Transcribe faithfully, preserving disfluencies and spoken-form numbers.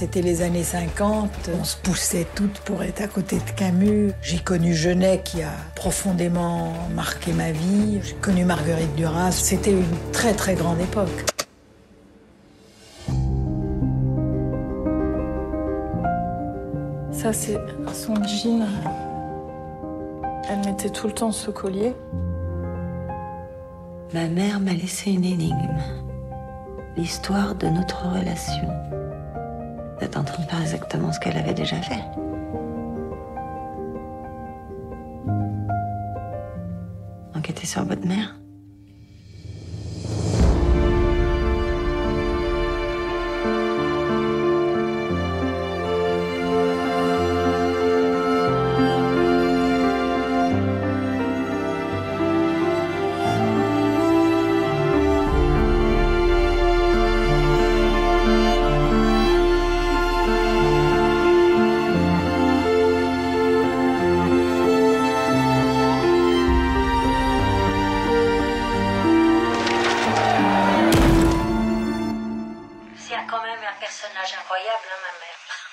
c'était les années cinquante. On se poussait toutes pour être à côté de Camus. J'ai connu Genet qui a profondément marqué ma vie. J'ai connu Marguerite Duras. C'était une très très grande époque. Ça, c'est son jean. Elle mettait tout le temps ce collier. Ma mère m'a laissé une énigme. L'histoire de notre relation. Vous êtes en train de faire exactement ce qu'elle avait déjà fait. Enquêter sur votre mère. C'est quand même un personnage incroyable, hein, ma mère.